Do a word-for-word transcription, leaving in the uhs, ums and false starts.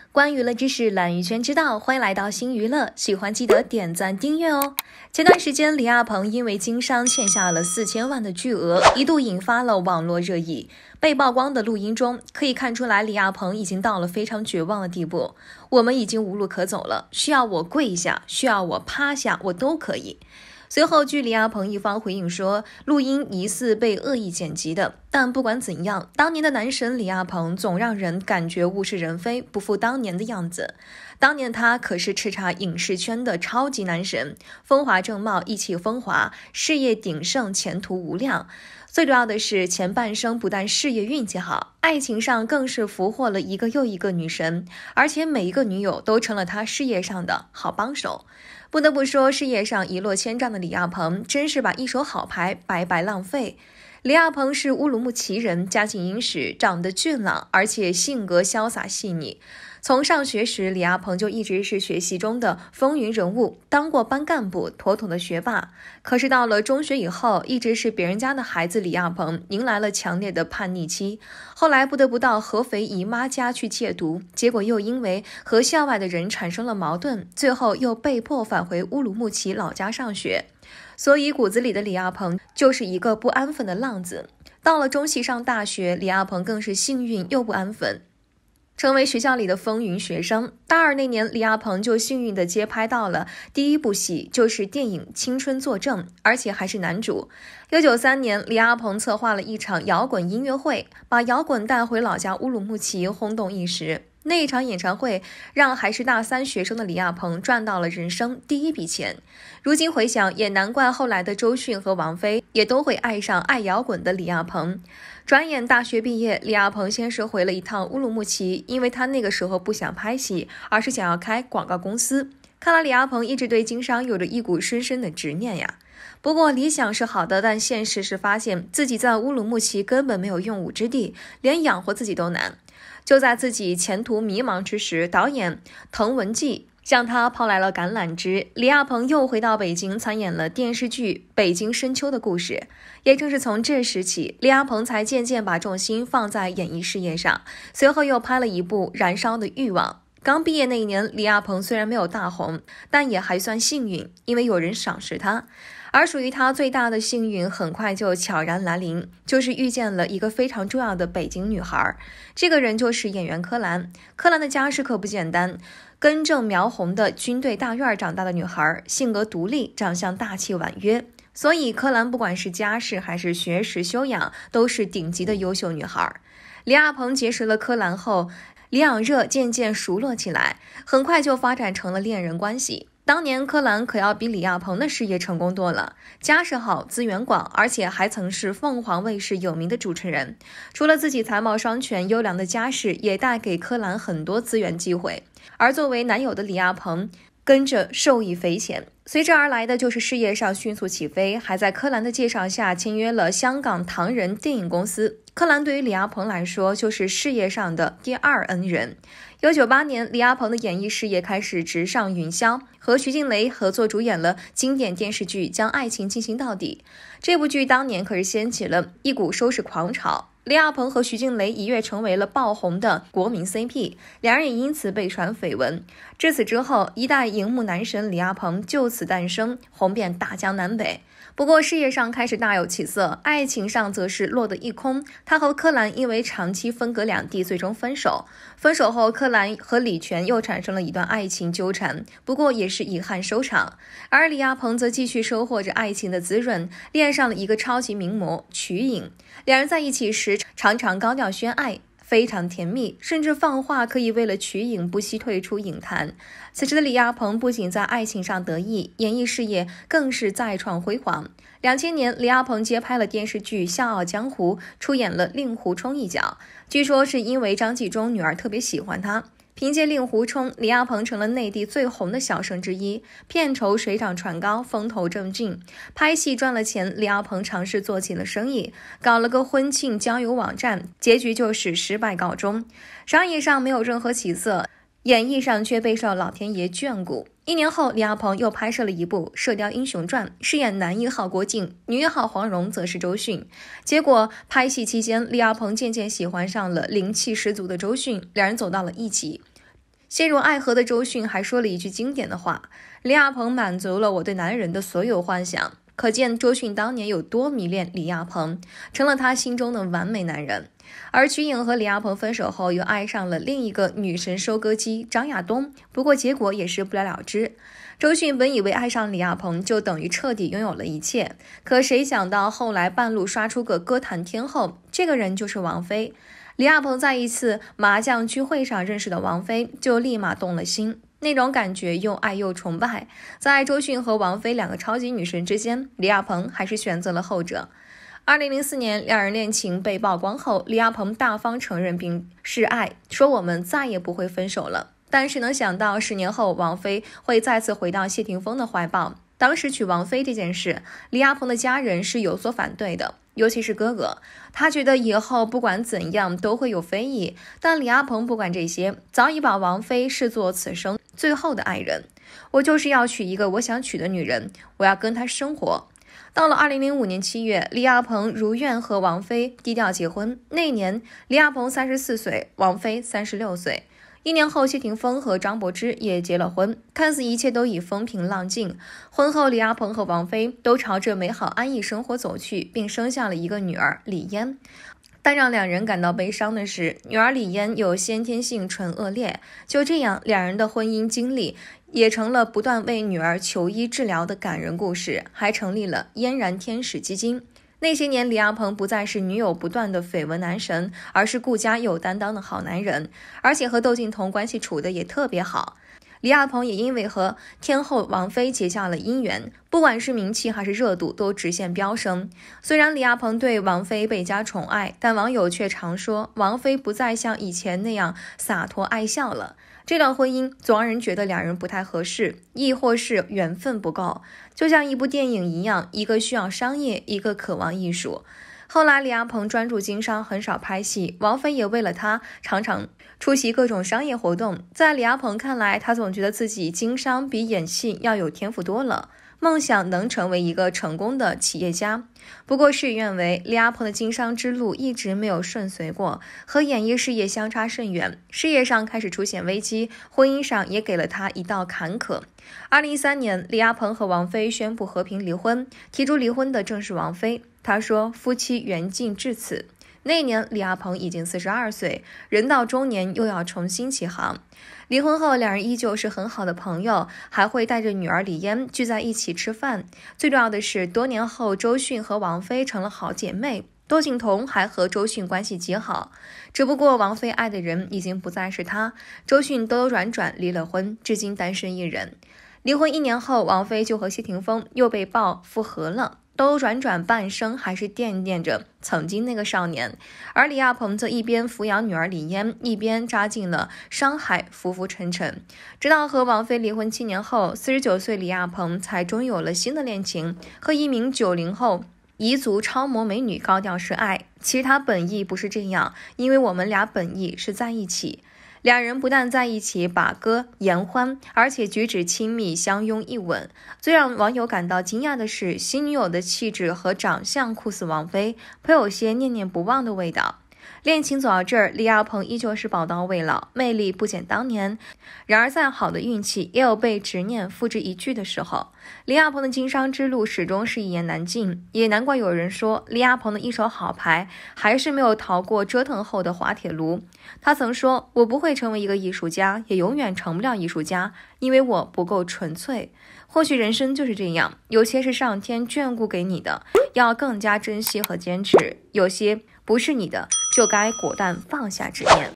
关于娱乐知识，懒娱圈知道，欢迎来到新娱乐，喜欢记得点赞订阅哦。前段时间，李亚鹏因为经商欠下了四千万的巨额，一度引发了网络热议。被曝光的录音中，可以看出来李亚鹏已经到了非常绝望的地步。我们已经无路可走了，需要我跪下，需要我趴下，我都可以。随后，据李亚鹏一方回应说，录音疑似被恶意剪辑的。但不管怎样，当年的男神李亚鹏总让人感觉物是人非，不复当年的样子。当年他可是叱咤影视圈的超级男神，风华正茂，意气风华，事业鼎盛，前途无量。最主要的是，前半生不但事业运气好，爱情上更是俘获了一个又一个女神，而且每一个女友都成了他事业上的好帮手。不得不说，事业上一落千丈的李亚鹏，真是把一手好牌白白浪费。李亚鹏是乌鲁木齐人，家境殷实，长得俊朗，而且性格潇洒细腻。从上学时，李亚鹏就一直是学习中的风云人物，当过班干部，妥妥的学霸。可是到了中学以后，一直是别人家的孩子李亚鹏迎来了强烈的叛逆期，后来不得不到合肥姨妈家去戒毒，结果又因为和校外的人产生了矛盾，最后又被迫返回乌鲁木齐老家上学。所以骨子里的李亚鹏就是一个不安分的浪子。到了中戏上大学，李亚鹏更是幸运又不安分，成为学校里的风云学生。大二那年，李亚鹏就幸运地接拍到了第一部戏，就是电影《青春作证》，而且还是男主。一九九三年，李亚鹏策划了一场摇滚音乐会，把摇滚带回老家乌鲁木齐，轰动一时。那一场演唱会让还是大三学生的李亚鹏赚到了人生第一笔钱。如今回想，也难怪后来的周迅和王菲也都会爱上爱摇滚的李亚鹏。转眼大学毕业，李亚鹏先是回了一趟乌鲁木齐，因为他那个时候不想拍戏，而是想要开广告公司。看来李亚鹏一直对经商有着一股深深的执念呀。不过理想是好的，但现实是发现自己在乌鲁木齐根本没有用武之地，连养活自己都难。就在自己前途迷茫之时，导演滕文骥向他抛来了橄榄枝，李亚鹏又回到北京参演了电视剧《北京深秋的故事》。也正是从这时起，李亚鹏才渐渐把重心放在演艺事业上，随后又拍了一部《燃烧的欲望》。刚毕业那一年，李亚鹏虽然没有大红，但也还算幸运，因为有人赏识他。而属于他最大的幸运很快就悄然来临，就是遇见了一个非常重要的北京女孩。这个人就是演员柯蓝。柯蓝的家世可不简单，根正苗红的军队大院长大的女孩，性格独立，长相大气婉约，所以柯蓝不管是家世还是学识修养，都是顶级的优秀女孩。李亚鹏结识了柯蓝后，两热渐渐熟络起来，很快就发展成了恋人关系。当年柯蓝可要比李亚鹏的事业成功多了，家世好，资源广，而且还曾是凤凰卫视有名的主持人。除了自己才貌双全，优良的家世也带给柯蓝很多资源机会，而作为男友的李亚鹏跟着受益匪浅。随之而来的就是事业上迅速起飞，还在柯蓝的介绍下签约了香港唐人电影公司。柯蓝对于李亚鹏来说就是事业上的第二恩人。一九九八年，李亚鹏的演艺事业开始直上云霄，和徐静蕾合作主演了经典电视剧《将爱情进行到底》。这部剧当年可是掀起了一股收视狂潮，李亚鹏和徐静蕾一跃成为了爆红的国民 C P， 两人也因此被传绯闻。至此之后，一代荧幕男神李亚鹏就此诞生，红遍大江南北。不过事业上开始大有起色，爱情上则是落得一空。他和柯蓝因为长期分隔两地，最终分手。分手后，柯蓝和李泉又产生了一段爱情纠缠，不过也是遗憾收场。而李亚鹏则继续收获着爱情的滋润，恋上了一个超级名模瞿颖。两人在一起时常常高调宣爱，非常甜蜜，甚至放话可以为了瞿颖不惜退出影坛。此时的李亚鹏不仅在爱情上得意，演艺事业更是再创辉煌。两千年，李亚鹏接拍了电视剧《笑傲江湖》，出演了令狐冲一角。据说是因为张纪中女儿特别喜欢他，凭借令狐冲，李亚鹏成了内地最红的小生之一，片酬水涨船高，风头正劲。拍戏赚了钱，李亚鹏尝试做起了生意，搞了个婚庆交友网站，结局就是失败告终。商业上没有任何起色，演艺上却备受老天爷眷顾。一年后，李亚鹏又拍摄了一部《射雕英雄传》，饰演男一号郭靖，女一号黄蓉则是周迅。结果拍戏期间，李亚鹏渐渐喜欢上了灵气十足的周迅，两人走到了一起。 陷入爱河的周迅还说了一句经典的话：李亚鹏满足了我对男人的所有幻想。可见周迅当年有多迷恋李亚鹏，成了他心中的完美男人。而瞿颖和李亚鹏分手后，又爱上了另一个女神收割机张亚东，不过结果也是不了了之。周迅本以为爱上李亚鹏就等于彻底拥有了一切，可谁想到后来半路刷出个歌坛天后，这个人就是王菲。李亚鹏在一次麻将聚会上认识的王菲，就立马动了心。那种感觉又爱又崇拜，在周迅和王菲两个超级女神之间，李亚鹏还是选择了后者。二零零四年，两人恋情被曝光后，李亚鹏大方承认并示爱，说我们再也不会分手了。但是能想到十年后王菲会再次回到谢霆锋的怀抱。当时娶王菲这件事，李亚鹏的家人是有所反对的，尤其是哥哥，他觉得以后不管怎样都会有非议。但李亚鹏不管这些，早已把王菲视作此生最后的爱人。我就是要娶一个我想娶的女人，我要跟她生活。到了二零零五年七月，李亚鹏如愿和王菲低调结婚。那年李亚鹏三十四岁，王菲三十六岁。一年后，谢霆锋和张柏芝也结了婚，看似一切都已风平浪静。婚后，李亚鹏和王菲都朝着美好安逸生活走去，并生下了一个女儿李嫣。但让两人感到悲伤的是，女儿李嫣有先天性唇腭裂。就这样，两人的婚姻经历也成了不断为女儿求医治疗的感人故事，还成立了嫣然天使基金。那些年，李亚鹏不再是女友不断的绯闻男神，而是顾家有担当的好男人，而且和窦靖童关系处得也特别好。李亚鹏也因为和天后王菲结下了姻缘，不管是名气还是热度都直线飙升。虽然李亚鹏对王菲倍加宠爱，但网友却常说王菲不再像以前那样洒脱爱笑了。这段婚姻总让人觉得两人不太合适，亦或是缘分不够，就像一部电影一样，一个需要商业，一个渴望艺术。后来李亚鹏专注经商，很少拍戏，王菲也为了他常常出席各种商业活动。在李亚鹏看来，他总觉得自己经商比演戏要有天赋多了，梦想能成为一个成功的企业家。不过事与愿违，李亚鹏的经商之路一直没有顺遂过，和演艺事业相差甚远，事业上开始出现危机，婚姻上也给了他一道坎坷。二零一三年，李亚鹏和王菲宣布和平离婚，提出离婚的正是王菲。他说夫妻缘尽至此。那年李亚鹏已经四十二岁，人到中年又要重新起航。离婚后，两人依旧是很好的朋友，还会带着女儿李嫣聚在一起吃饭。最重要的是，多年后周迅和王菲成了好姐妹，窦靖童还和周迅关系极好。只不过王菲爱的人已经不再是他，周迅兜兜转转离了婚，至今单身一人。离婚一年后，王菲就和谢霆锋又被曝复合了。兜兜转转半生还是惦念着曾经那个少年，而李亚鹏则一边抚养女儿李嫣，一边扎进了商海，浮浮沉沉。直到和王菲离婚七年后，四十九岁李亚鹏才终有了新的恋情，和一名九零后彝族超模美女高调示爱。其实他本意不是这样，因为我们俩本意是在一起。两人不但在一起把歌言欢，而且举止亲密，相拥一吻。最让网友感到惊讶的是，新女友的气质和长相酷似王菲，颇有些念念不忘的味道。恋情走到这儿，李亚鹏依旧是宝刀未老，魅力不减当年。然而再好的运气也有被执念付之一炬的时候。李亚鹏的经商之路始终是一言难尽，也难怪有人说李亚鹏的一手好牌还是没有逃过折腾后的滑铁卢。他曾说，我不会成为一个艺术家，也永远成不了艺术家，因为我不够纯粹。或许人生就是这样，有些是上天眷顾给你的，要更加珍惜和坚持，有些不是你的，就该果断放下执念。